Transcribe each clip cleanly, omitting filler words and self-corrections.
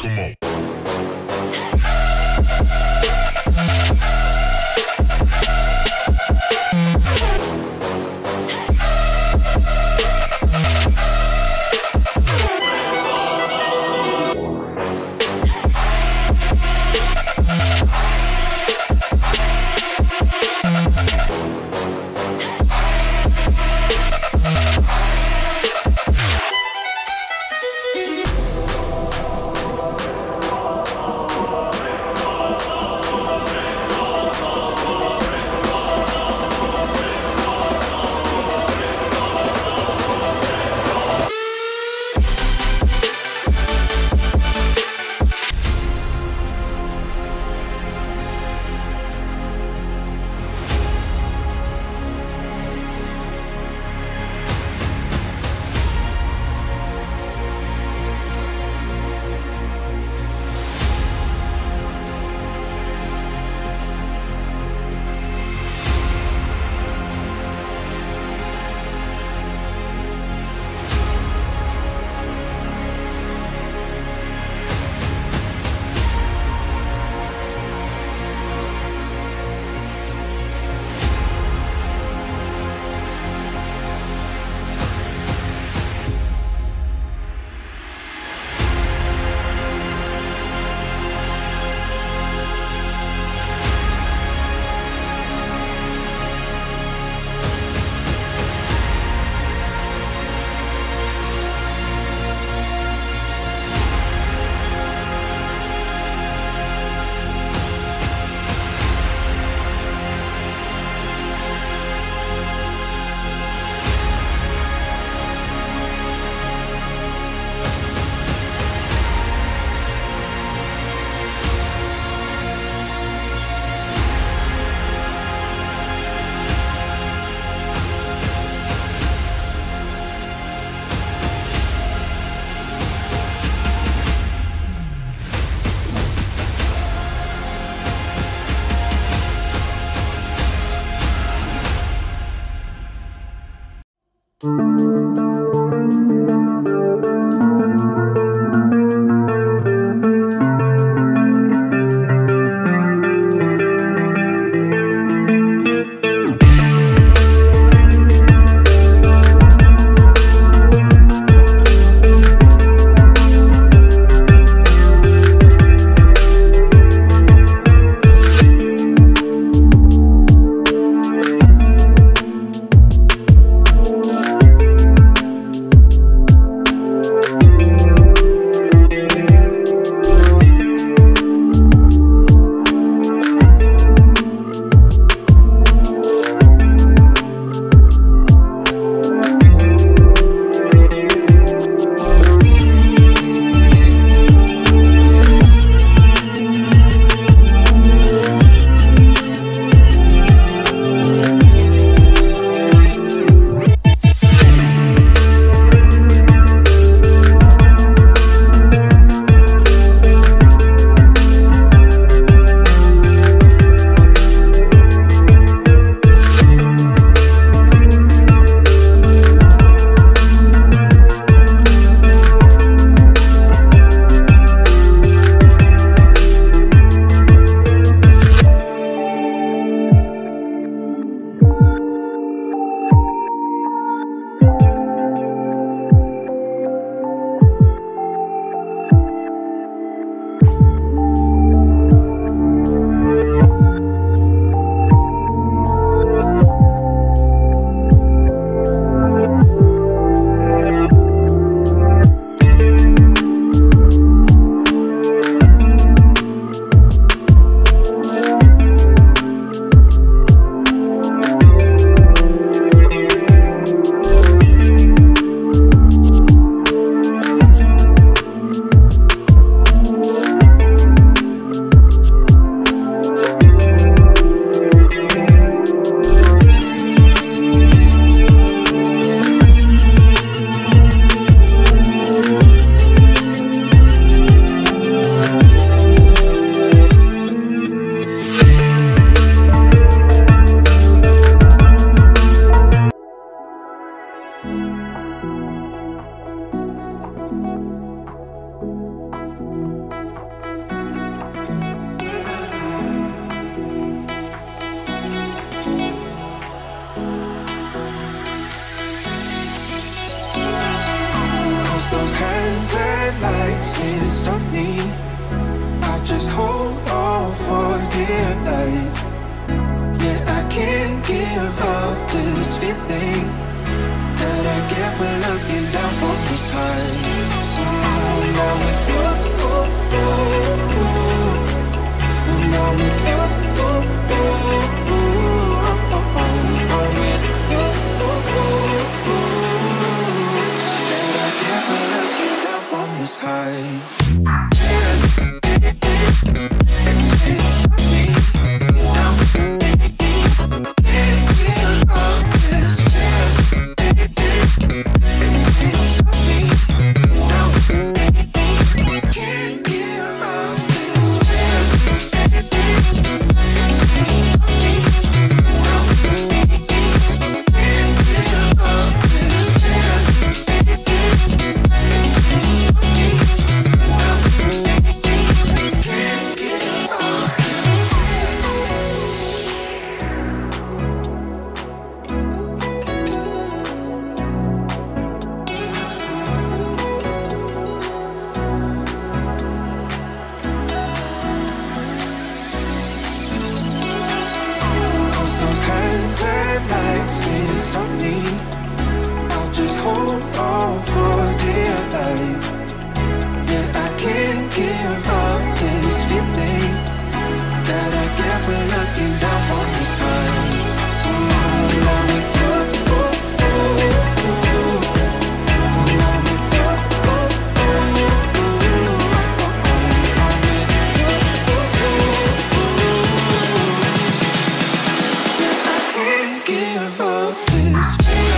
Come on. lights can't stop me. I'll just hold on for dear life. Yeah, I can't give up this feeling that I get when looking down from the sky. Now with you, now with you, that I get when looking down from the sky. Lights can't stop me. I'll just hold on for dear life. Yeah, I can't give up this feeling that I get when looking down from the sky. Now with you, now with you, I can't give up this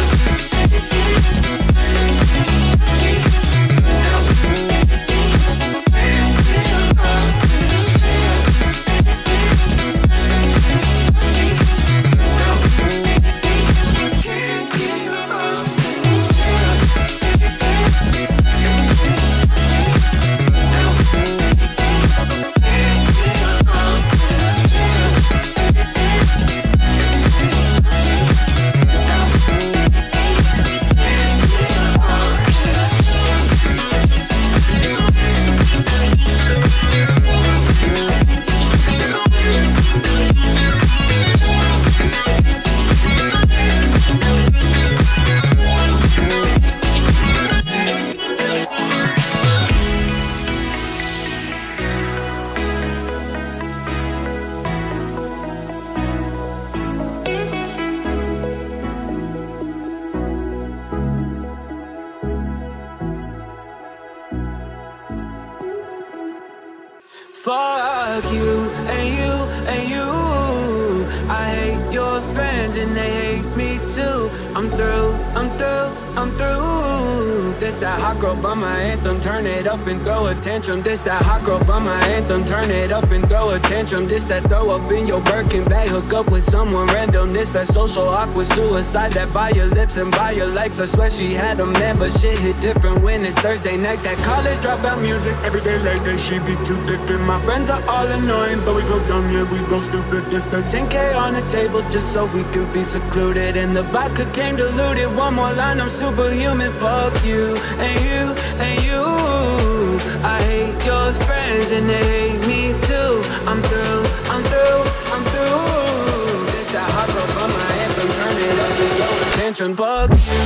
Fuck you and you and you. I hate your friends and they hate me too. I'm through, I'm through, I'm through. This that hot girl by my anthem, turn it up and throw a tantrum. This that hot girl by my anthem, turn it up and throw a tantrum. This that throw up in your Birkin bag, hook up with someone random. This that social awkward suicide, that buy your lips and buy your likes. I swear she had a man, but shit hit different when it's Thursday night. That college dropout music, every day like that, she be too thick. And my friends are all annoying, but we go dumb, yeah, we go stupid. This the 10K on the table just so we can be secluded. And the vodka came diluted, one more line, I'm superhuman. Fuck you and you and you. I hate your friends and they hate me too. I'm through, I'm through, I'm through. This that hot girl by my anthem, turn it up and throw attention. Fuck you.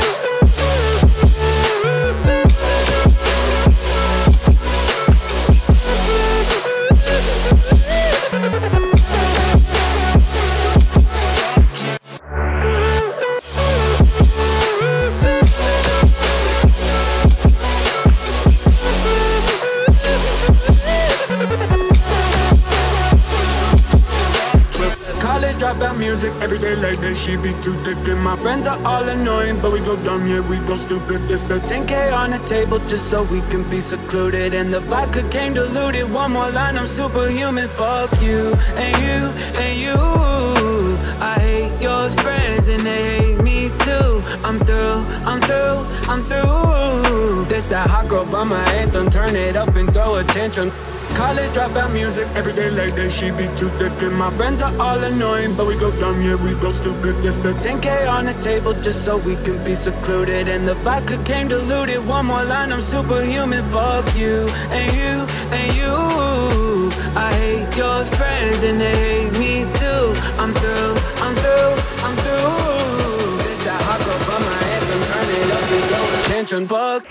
Dropout music, every day like that, she be too thick. And my friends are all annoying, but we go dumb, yeah, we go stupid. It's the 10K on the table just so we can be secluded. And the vodka came diluted, one more line, I'm superhuman. Fuck you and you and you. I hate your friends and they hate me too. I'm through, I'm through, I'm through. This that hot girl by my anthem. Turn it up and throw attention. College dropout music, everyday like that. She be too thick and my friends are all annoying, but we go dumb, yeah, we go stupid. It's the 10K on the table just so we can be secluded, and the vodka came diluted. One more line, I'm superhuman. Fuck you, and you, and you. I hate your friends and they hate me too. I'm through, I'm through, I'm through. This that hot girl by my anthem. Turn it up and throw attention. Fuck